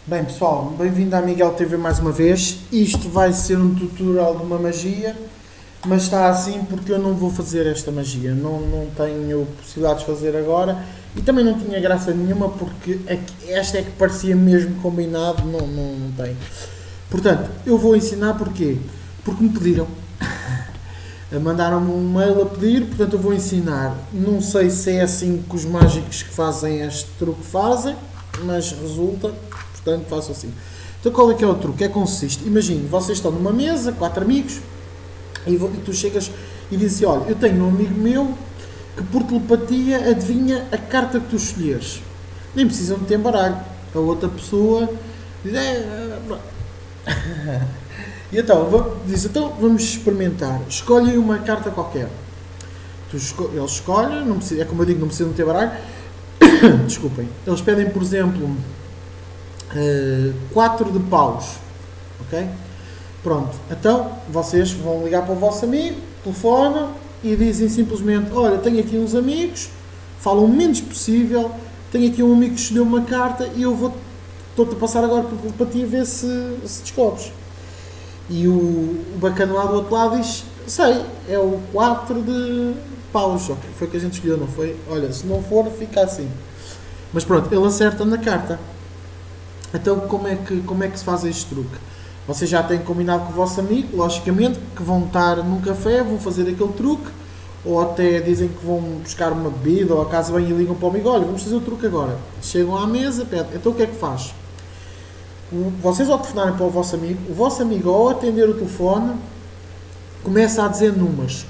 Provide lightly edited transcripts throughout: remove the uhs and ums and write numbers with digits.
Bem pessoal, bem-vindo à Miguel TV mais uma vez. Isto vai ser um tutorial de uma magia, mas está assim porque eu não vou fazer esta magia. Não tenho possibilidade de fazer agora e também não tinha graça nenhuma porque esta é que parecia mesmo combinado, não tem. Portanto, eu vou ensinar porquê? Porque me pediram. Mandaram-me um mail a pedir, portanto eu vou ensinar. Não sei se é assim que os mágicos que fazem este truque fazem, mas resulta. Portanto, faço assim. Então, qual é que é o truque? É consiste. Imagine, vocês estão numa mesa, 4 amigos, e tu chegas e dizes assim, olha, eu tenho um amigo meu que por telepatia adivinha a carta que tu escolheres. Nem precisam de ter baralho. A outra pessoa diz, e então, diz, então vamos experimentar. Escolhem uma carta qualquer. Eles escolhem, não precisa, é como eu digo, não precisam de ter baralho. Desculpem. Eles pedem, por exemplo, 4 de paus, ok? Pronto, então vocês vão ligar para o vosso amigo, telefonam e dizem simplesmente, olha, tenho aqui uns amigos, falam o menos possível, tenho aqui um amigo que escolheu uma carta e eu estou-te a passar agora para ti a ver se descobres. E o bacana lá do outro lado diz, sei, é o 4 de paus, okay? Foi o que a gente escolheu, não foi? Olha, se não for, fica assim. Mas pronto, ele acerta na carta. Então, como é que se faz este truque? Vocês já têm combinado com o vosso amigo, logicamente, que vão estar num café, vão fazer aquele truque, ou até dizem que vão buscar uma bebida, ou a casa bem e ligam para o amigo, olha, vamos fazer o truque agora. Chegam à mesa, pedem, então o que é que faz? Vocês ao telefonarem para o vosso amigo ao atender o telefone, começa a dizer números.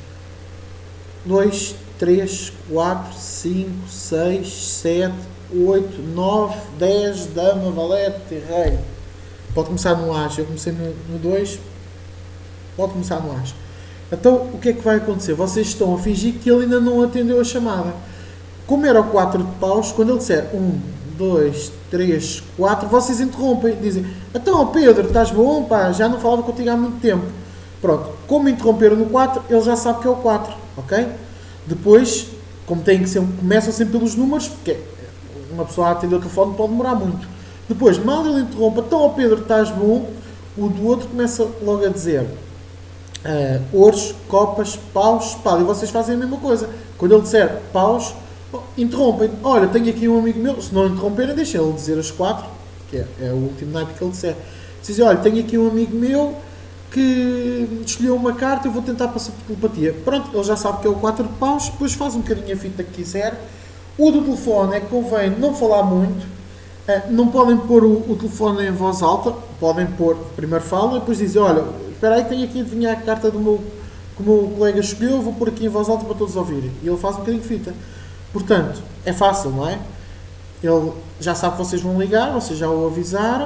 2, 3, 4, 5, 6, 7, 8, 9, 10, dama, valete, rei. Pode começar no as. Eu comecei no 2. Pode começar no as. Então, o que é que vai acontecer? Vocês estão a fingir que ele ainda não atendeu a chamada. Como era o 4 de paus, quando ele disser 1, 2, 3, 4, vocês interrompem. Dizem, então Pedro, estás bom? Pá, já não falava contigo há muito tempo. Pronto. Como interromperam no 4, ele já sabe que é o 4. Ok? Depois, como tem que ser, começam sempre pelos números, porque uma pessoa a atender o telefone pode demorar muito. Depois, mal ele interrompe, então Pedro, estás bom? O do outro começa logo a dizer ouros, copas, paus, espada. E vocês fazem a mesma coisa. Quando ele disser paus, interrompem. Olha, tenho aqui um amigo meu. Se não interromperem, deixem ele dizer as 4, que é o último naipe que ele disser. Dizem, olha, tenho aqui um amigo meu que escolheu uma carta, eu vou tentar passar por telepatia. Pronto, ele já sabe que é o 4 de paus, depois faz um bocadinho a fita que quiser. O do telefone é que convém não falar muito, não podem pôr o telefone em voz alta, podem pôr, primeiro fala e depois dizem, olha, espera aí que tenho aqui a adivinhar a carta que o meu colega escolheu, vou pôr aqui em voz alta para todos ouvirem. E ele faz um bocadinho de fita. Portanto, é fácil, não é? Ele já sabe que vocês vão ligar, vocês já o avisaram,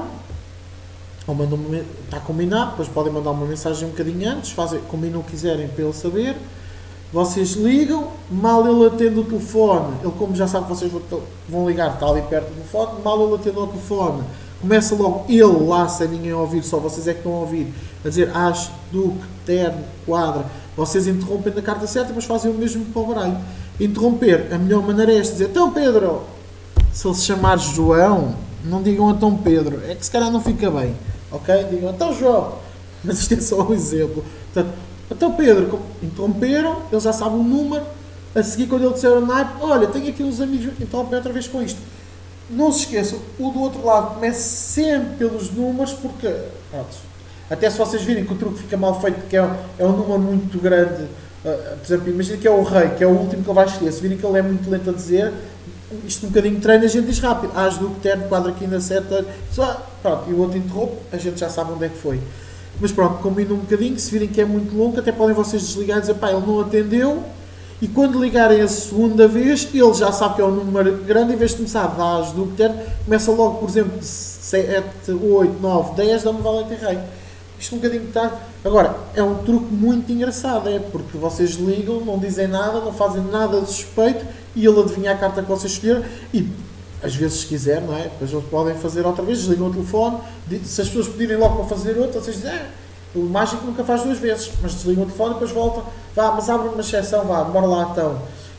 ou mandam está combinado, depois podem mandar uma mensagem um bocadinho antes, combinam o que quiserem para ele saber. Vocês ligam, mal ele atende o telefone, ele como já sabe que vocês vão ligar, está ali perto do telefone, mal ele atende o telefone, começa logo ele lá, sem ninguém ouvir, só vocês é que estão a ouvir, a dizer as, duque, terno, quadra, vocês interrompem da carta certa, mas fazem o mesmo para o baralho. Interromper, a melhor maneira é esta, dizer, então Pedro, se ele se chamar João, não digam então Pedro, é que se calhar não fica bem, ok? Digam, então João, mas isto é só um exemplo. Portanto, então Pedro, interromperam, ele já sabe o número, a seguir quando ele disser o naipe, olha, tenho aqui uns amigos, interrompem outra vez com isto. Não se esqueçam, o do outro lado começa sempre pelos números, porque, pronto, até se vocês virem que o truque fica mal feito, porque é um número muito grande, por exemplo, imagina que é o rei, que é o último que ele vai escolher, se virem que ele é muito lento a dizer, isto um bocadinho de treino, a gente diz rápido, as, duque, terno, quadra, quinta, seta, pronto, e o outro interrompe, a gente já sabe onde é que foi. Mas pronto, combina um bocadinho, se virem que é muito longo, até podem vocês desligar e dizer, pá, ele não atendeu, e quando ligarem a segunda vez, ele já sabe que é um número grande, em vez de começar a dar as do terno, começa logo, por exemplo, de 7, 8, 9, 10, dá-me valete e rei. Isto um bocadinho de tarde. Agora, é um truque muito engraçado, porque vocês ligam, não dizem nada, não fazem nada de suspeito, e ele adivinha a carta que vocês escolheram, e às vezes se quiser, não é? Depois eles podem fazer outra vez, desligam o telefone, se as pessoas pedirem logo para fazer outra, vocês dizem, o mágico nunca faz 2 vezes, mas desligam o telefone e depois voltam, vá, mas abre uma exceção, vá, bora lá então.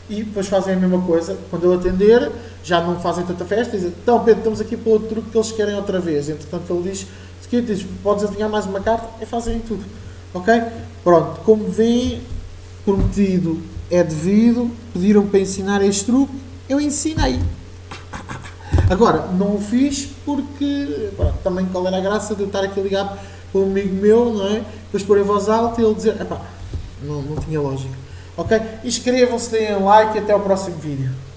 e depois fazem a mesma coisa. Quando ele atender, já não fazem tanta festa, dizem, então Pedro, estamos aqui para outro truque que eles querem outra vez. Entretanto ele diz, podes adivinhar mais uma carta, e fazem tudo. Ok? Pronto, como veem, prometido é devido, pediram para ensinar este truque, eu ensinei. Agora, não o fiz porque, pronto, também qual era a graça de eu estar aqui a ligar para um amigo meu, não é? Depois pôr em voz alta e ele dizer, não tinha lógica. Ok? Inscrevam-se, deem like e até ao próximo vídeo.